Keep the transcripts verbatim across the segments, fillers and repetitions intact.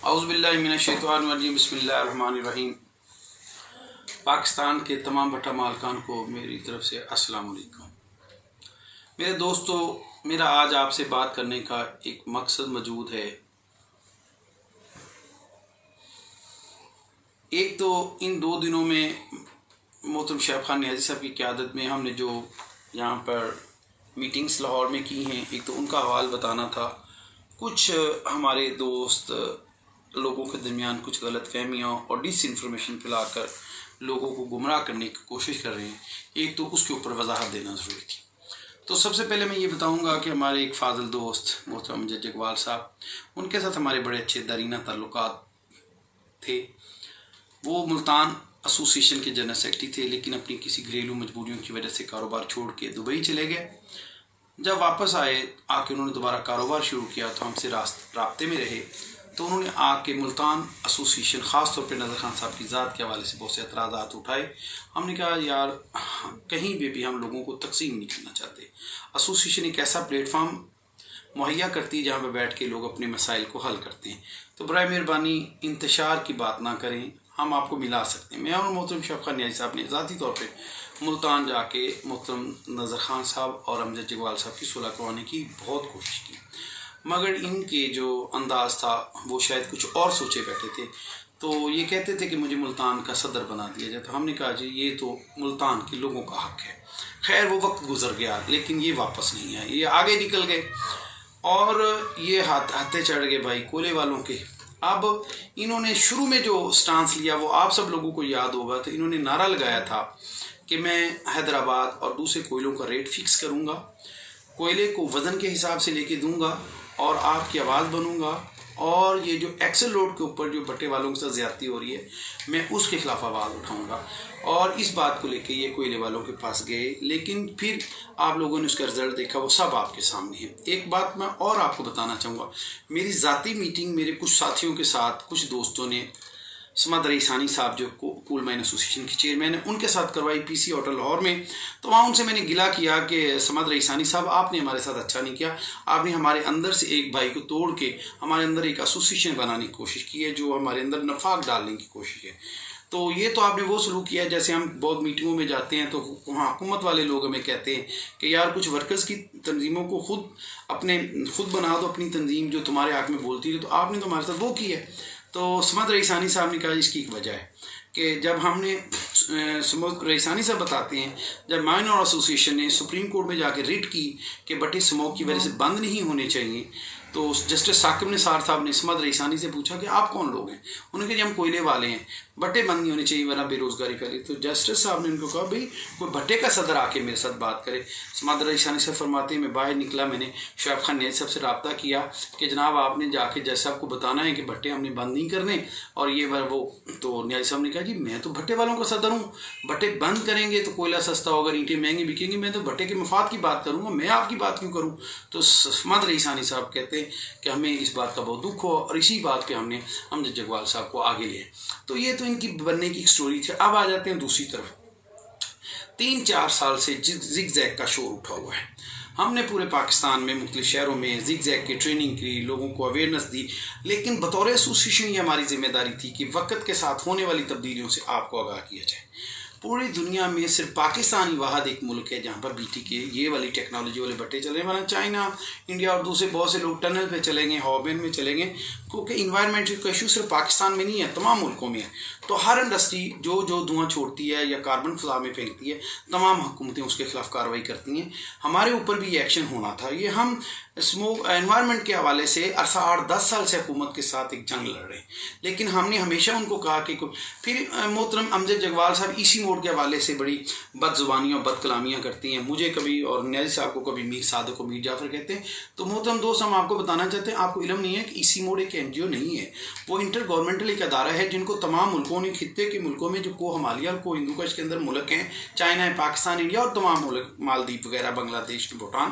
औज़ुबिल्लाहि मिनश्शैतानिर्रजीम बिस्मिल्लाहिर्रहमानिर्रहीम। पाकिस्तान के तमाम भट्टा मालकान को मेरी तरफ से अस्सलाम वालेकुम। मेरे दोस्तों, मेरा आज आपसे बात करने का एक मकसद मौजूद है। एक तो इन दो दिनों में मोहतरम शैब खान नियाज़ी साहब की क़यादत में हमने जो यहाँ पर मीटिंग्स लाहौर में की हैं, एक तो उनका हवाल बताना था। कुछ हमारे दोस्त लोगों के दरमियान कुछ गलत फहमियाँ और डिस इन्फॉर्मेशन फैलाकर लोगों को गुमराह करने की कोशिश कर रहे हैं, एक तो उसके ऊपर वजाहत देना ज़रूरी थी। तो सबसे पहले मैं ये बताऊंगा कि हमारे एक फाजिल दोस्त मोहतरम अमजद इकबाल साहब, उनके साथ हमारे बड़े अच्छे दरीना ताल्लुकात थे। वो मुल्तान एसोसिएशन के जनरल सेक्रेटरी थे, लेकिन अपनी किसी घरेलू मजबूरियों की वजह से कारोबार छोड़ के दुबई चले गए। जब वापस आए आके उन्होंने दोबारा कारोबार शुरू किया तो हमसे रास्ते में रहे। तो उन्होंने आके मुल्तान एसोसिएशन ख़ास तौर पे नज़र खान साहब की ज़ात के हवाले से बहुत से एतराज़ात उठाए। हमने कहा यार, कहीं भी भी हम लोगों को तकसीम नहीं करना चाहते। एसोसिएशन एक ऐसा प्लेटफार्म मुहैया करती है जहाँ पर बैठ के लोग अपने मसाइल को हल करते हैं। तो बराए मेहरबानी इंतशार की बात ना करें, हम आपको मिला सकते हैं। मैं और मोहतरम शैब खान नियाज़ी साहब ने ज़ाती तौर पर मुल्तान जाके मोहतरम नज़र खान साहब और अमजद इकबाल साहब की सुलह करवाने की बहुत कोशिश की, मगर इनके जो अंदाज़ था वो शायद कुछ और सोचे बैठे थे। तो ये कहते थे कि मुझे मुल्तान का सदर बना दिया जाए। तो हमने कहा जी, ये तो मुल्तान के लोगों का हक़ है। खैर, वो वक्त गुजर गया, लेकिन ये वापस नहीं आए, ये आगे निकल गए और ये हाथ हाथे चढ़ गए भाई कोयले वालों के। अब इन्होंने शुरू में जो स्टांस लिया वो आप सब लोगों को याद होगा। तो इन्होंने नारा लगाया था कि मैं हैदराबाद और दूसरे कोयलों का रेट फिक्स करूँगा, कोयले को वज़न के हिसाब से लेके दूंगा और आपकी आवाज़ बनूंगा, और ये जो एक्सल रोड के ऊपर जो भट्टे वालों के साथ ज़्यादती हो रही है, मैं उसके खिलाफ आवाज़ उठाऊंगा। और इस बात को लेके ये कोयले वालों के पास गए, लेकिन फिर आप लोगों ने उसका रिजल्ट देखा, वो सब आपके सामने है। एक बात मैं और आपको बताना चाहूँगा, मेरी ज़ाती मीटिंग मेरे कुछ साथियों के साथ कुछ दोस्तों ने, समद रईसानी साहब जो कोल माइन एसोसिएशन के चेयरमैन है, उनके साथ करवाई पीसी होटल लाहौर में। तो वहाँ उनसे मैंने गिला किया कि समद रईसानी साहब, आपने हमारे साथ अच्छा नहीं किया, आपने हमारे अंदर से एक भाई को तोड़ के हमारे अंदर एक एसोसिएशन बनाने की कोशिश की है, जो हमारे अंदर नफाक डालने की कोशिश है। तो ये तो आपने वो सलूक किया है जैसे हम बहुत मीटिंगों में जाते हैं तो वहाँ हुकूमत वाले लोग हमें कहते हैं कि यार कुछ वर्कर्स की तंजीमों को खुद अपने खुद बना दो अपनी तंजीम जो तुम्हारे हक़ में बोलती है। तो आपने तो हमारे साथ वो की है। तो समद रईसानी साहब ने कहा इसकी एक वजह है कि जब हमने समद रईसानी साहब बताते हैं, जब माइन और एसोसिएशन ने सुप्रीम कोर्ट में जाके रिट की कि भट्टे स्मोक की वजह से बंद नहीं होने चाहिए, तो जस्टिस साकिब निसार साहब ने समद रईसानी से पूछा कि आप कौन लोग हैं। उन्होंने कहा हम कोयले वाले हैं, भट्टे बंद नहीं होने चाहिए वरना बेरोज़गारी फैली। तो जस्टिस साहब ने उनको कहा भाई कोई भट्टे का सदर आके मेरे साथ बात करे। समद रईसानी साहब फरमाते हैं मैं बाहर निकला, मैंने शैब खान नियाज़ी साहब से रब्ता किया कि जनाब आपने जाके जैसे आपको बताना है कि भट्टे हमने बंद नहीं करने और ये वो। तो नियाज़ी साहब ने कहा जी मैं तो भट्टे वालों का सदर हूँ, भट्टे बंद करेंगे तो कोयला सस्ता होगा, ईंटें महंगी बिकेंगी, मैं तो भट्टे के मफाद की बात करूँगा, मैं आपकी बात क्यों करूँ। तो समद रईसानी साहब कहते हैं कि हमें इस बात का बहुत दुख हो और इसी बात पे हमने अमजद इकबाल साहब को आगे लिए। तो ये तो इनकी बनने की एक स्टोरी थी। अब आ जाते हैं दूसरी तरफ। तीन चार साल से जिग जैग का शोर उठा हुआ है। हमने पूरे पाकिस्तान में मुख्तलिफ शहरों में जिग जैग की ट्रेनिंग की, लोगों को अवेयरनेस दी, लेकिन बतौर एसोसिएशन ये हमारी जिम्मेदारी थी कि वक्त के साथ होने वाली तब्दीलियों से आपको आगाह किया जाए। पूरी दुनिया में सिर्फ पाकिस्तान ही वाहद एक मुल्क है जहाँ पर बीटी के ये वाली टेक्नोलॉजी वाले भट्टे चले, वरना चाइना, इंडिया और दूसरे बहुत से लोग टनल पे चलेंगे, हॉबेन में चलेंगे, क्योंकि इन्वायरमेंट का इशू सिर्फ पाकिस्तान में नहीं है, तमाम मुल्कों में है। तो हर इंडस्ट्री जो जो धुआं छोड़ती है या कार्बन फिजा में फेंकती है, तमाम हुकूमतें उसके खिलाफ कार्रवाई करती हैं। हमारे ऊपर भी ये एक्शन होना था। ये हम स्मोक एनवायरनमेंट के हवाले से अरसा आठ दस साल से हुकूमत के साथ एक जंग लड़ रहे हैं, लेकिन हमने हमेशा उनको कहा कि फिर मोहतरम अमजद इकबाल साहब इसी मोड के हवाले से बड़ी बदजुबानियाँ बद कलामियाँ करती हैं, मुझे कभी और नियाज़ी साहब को कभी मीर सादक को मीर जाफर कहते हैं। तो मोहतरम दोस्त, हम आपको बताना चाहते हैं, आपको इल्म नहीं है कि इसी मोड एक एन जी ओ नहीं है, वो इंटर गवर्नमेंटल एक अदारा है जिनको तमाम मुल्कों ने, खित्ते के मुल्कों में जो को हमालिया और को हिंदू कश के अंदर मुल्क हैं, चाइना है, पाकिस्तान, इंडिया और तमाम मुल्क, मालदीव वगैरह, बांग्लादेश, भूटान।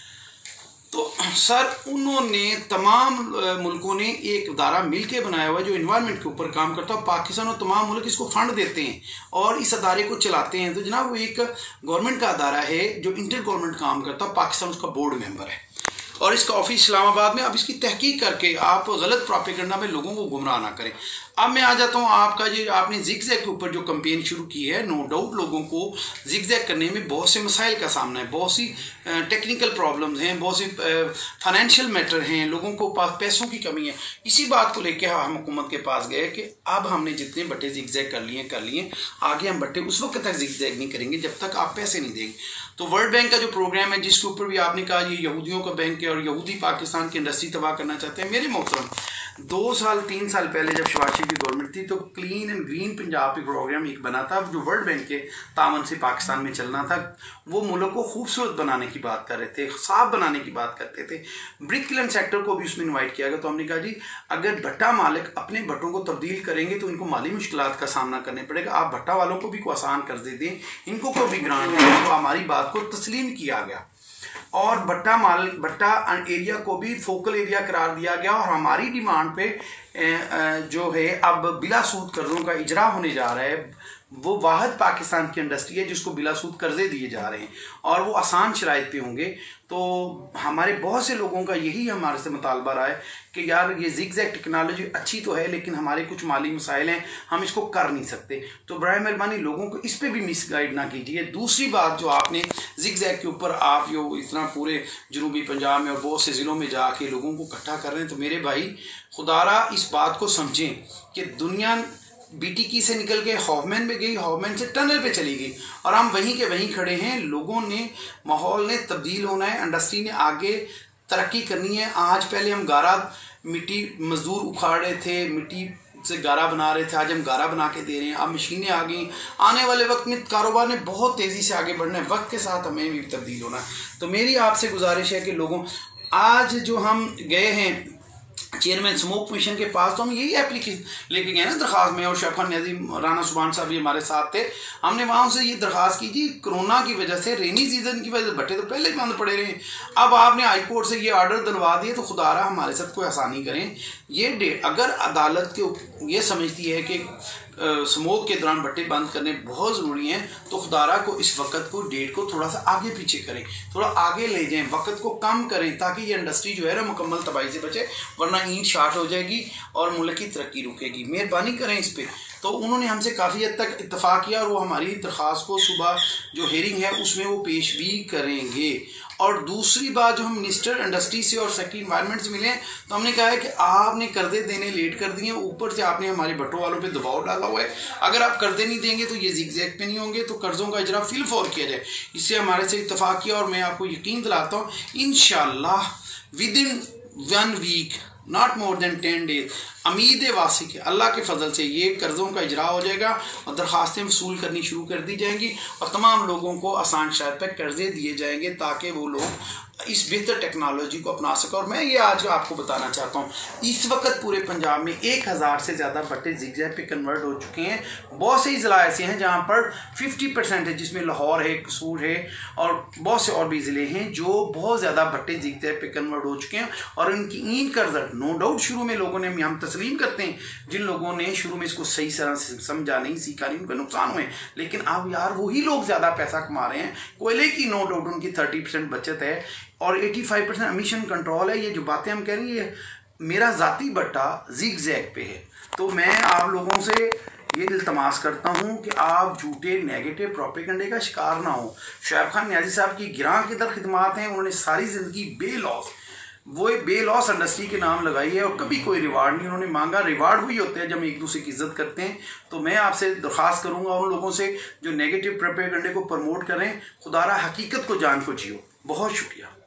तो सर उन्होंने तमाम मुल्कों ने एक अदारा मिल के बनाया हुआ है जो इन्वायरमेंट के ऊपर काम करता है। पाकिस्तान और तमाम मुल्क इसको फंड देते हैं और इस अदारे को चलाते हैं। तो जनाब वो एक गवर्नमेंट का अदारा है जो इंटर गवर्नमेंट काम करता है, पाकिस्तान उसका बोर्ड मेंबर है। और इसका ऑफिस इस्लामाबाद में। अब इसकी तहकीक करके आप गलत प्रोपेगेंडा में लोगों को गुमराह ना करें। अब मैं आ जाता हूँ आपका ये आपने जिगजैग के ऊपर जो कंपेन शुरू की है, नो डाउट लोगों को जिगजैग करने में बहुत से मसाइल का सामना है, बहुत सी टेक्निकल प्रॉब्लम्स हैं, बहुत सी फाइनेंशियल मैटर हैं, लोगों को पास पैसों की कमी है। इसी बात को लेकर हम हुकूमत के पास गए कि अब हमने जितने बट्टे जिगजैग कर लिए कर लिए, आगे हम बट्टे उस वक्त तक जिगजैग नहीं करेंगे जब तक आप पैसे नहीं देंगे। तो वर्ल्ड बैंक का जो प्रोग्राम है जिसके ऊपर भी आपने कहा ये यहूदियों का बैंक है और यहूदी पाकिस्तान की इंडस्ट्री तबाह करना चाहते हैं, मेरे मोहतरम दो साल तीन साल पहले जब शहबाज शरीफ की गवर्नमेंट थी तो क्लीन एंड ग्रीन पंजाब एक प्रोग्राम एक बना था जो वर्ल्ड बैंक के तावन से पाकिस्तान में चलना था। वो मुल्क को खूबसूरत बनाने की बात कर रहे थे, साफ बनाने की बात करते थे। ब्रिक किलन सेक्टर को भी उसमें इन्वाइट किया गया। तो हमने कहा जी अगर भट्टा मालिक अपने भट्टों को तब्दील करेंगे तो इनको माली मुश्किलात का सामना करना पड़ेगा, आप भट्टा वालों को भी को आसान कर दे दें, इनको को भी ग्रांट दें। तो हमारी बात को तस्लीम किया गया और भट्टा माल भट्टा एरिया को भी फोकल एरिया करार दिया गया और हमारी डिमांड पे जो है अब बिला सूद कर्जों का इजरा होने जा रहा है। वो वाहद पाकिस्तान की इंडस्ट्री है जिसको बिला सूद कर्जे दिए जा रहे हैं और वो आसान शराइत पे होंगे। तो हमारे बहुत से लोगों का यही हमारे से मुतालबा रहा है कि यार ये जिगजैग टेक्नोलॉजी अच्छी तो है लेकिन हमारे कुछ माली मसाइल हैं, हम इसको कर नहीं सकते। तो बराए मेहरबानी लोगों को इस पर भी मिसगाइड ना कीजिए। दूसरी बात जो आपने जिगजैग के ऊपर आप जो इतना पूरे जनूबी पंजाब में और बहुत से ज़िलों में जाके लोगों को इकट्ठा कर रहे हैं, तो मेरे भाई खुदारा इस बात को समझें कि दुनिया बीटीकी से निकल के हॉफमैन में गई, हॉफमैन से टनल पे चली गई और हम वहीं के वहीं खड़े हैं। लोगों ने, माहौल ने तब्दील होना है, इंडस्ट्री ने आगे तरक्की करनी है। आज पहले हम गारा मिट्टी मजदूर उखाड़ रहे थे, मिट्टी से गारा बना रहे थे, आज हम गारा बना के दे रहे हैं। अब मशीनें आ गई, आने वाले वक्त में कारोबार ने बहुत तेज़ी से आगे बढ़ना है, वक्त के साथ हमें भी तब्दील होना है। तो मेरी आपसे गुजारिश है कि लोगों, आज जो हम गए हैं चेयरमैन स्मोक मिशन के पास, तो हम यही एप्लीकेशन लेके गए ना दरख्वास्त में, और शैफ खान न्याजी राना सुबहान साहब भी हमारे साथ थे। हमने वहाँ से ये दरख्वास्त की जी कोरोना की वजह से, रेनी सीजन की वजह से भट्टे तो पहले ही बंद पड़े रहे, अब आपने हाई कोर्ट से ये आर्डर दिलवा दिए, तो खुदारा हमारे साथ कोई आसानी करें। ये डेट अगर अदालत के ये समझती है कि स्मोक के दौरान भट्टे बंद करने बहुत ज़रूरी हैं, तो खुदारा को इस वक्त को डेट को थोड़ा सा आगे पीछे करें, थोड़ा आगे ले जाएं, वक्त को कम करें, ताकि ये इंडस्ट्री जो है ना मुकम्मल तबाही से बचे, वरना ईंट शार्ट हो जाएगी और मुल्क की तरक्की रुकेगी। मेहरबानी करें इस पर। तो उन्होंने हमसे काफ़ी हद तक इत्तफाक किया और वो हमारी दरख्वास्त को सुबह जो हेयरिंग है उसमें वो पेश भी करेंगे। और दूसरी बात, जो हम मिनिस्टर इंडस्ट्री से और सेक्रेटरी इन्वायरमेंट से मिले हैं, तो हमने कहा है कि आपने कर्जे देने लेट कर दिए, ऊपर से आपने हमारे भट्टों वालों पे दबाव डाला हुआ है। अगर आप कर्जे नहीं देंगे तो ये जिगजैग पे नहीं होंगे, तो कर्जों का इजरा फिल फॉर किया जाए। इससे हमारे से इत्तफाक किया और मैं आपको यकीन दिलाता हूँ इंशाअल्लाह within one week, not more than ten days, उम्मीद वासी के अल्लाह के फजल से ये कर्ज़ों का इजरा हो जाएगा और दरख्वास्तें वसूल करनी शुरू कर दी जाएंगी और तमाम लोगों को आसान शराइत पर कर्जे दिए जाएंगे ताकि वो लोग इस बेहतर टेक्नोलॉजी को अपना सकें। और मैं ये आज आपको बताना चाहता हूँ, इस वक्त पूरे पंजाब में एक हज़ार से ज़्यादा भट्टे जिगजैग पे कन्वर्ट हो चुके हैं। बहुत से ज़िला ऐसे हैं जहाँ पर फिफ्टी परसेंट है, जिसमें लाहौर है, कसूर है और बहुत से और भी ज़िले हैं जो बहुत ज़्यादा भट्टे जिगजैग पे कन्वर्ट हो चुके हैं। और इनकी ईंट कर्ज नो डाउट शुरू में लोगों ने, हम तस्लीम करते हैं, जिन लोगों ने शुरू में इसको सही तरह से समझा नहीं, सीखा नहीं, उनका नुकसान हुए, लेकिन अब यार वही लोग ज़्यादा पैसा कमा रहे हैं। कोयले की नो डाउट उनकी थर्टी परसेंट बचत है और पचासी परसेंट एमिशन कंट्रोल है। ये जो बातें हम कह रहे हैं, मेरा ज़ाती भट्टा जिगजैग पे है। तो मैं आप लोगों से ये इल्तमास करता हूँ कि आप झूठे नेगेटिव प्रोपेगेंडे का शिकार ना हो। शैफ खान न्याजी साहब की गिरां की दर खिदमात हैं, उन्होंने सारी ज़िंदगी बे लॉस वो बे लॉस इंडस्ट्री के नाम लगाई है और कभी कोई रिवार्ड नहीं उन्होंने मांगा। रिवार्ड वही होते हैं जब हम एक दूसरे की इज्जत करते हैं। तो मैं आपसे दरख्वास्त करूँगा उन लोगों से जो नेगेटिव प्रोपेगेंडे को प्रमोट करें, खुदारा हकीकत को जान को जियो। बहुत शुक्रिया।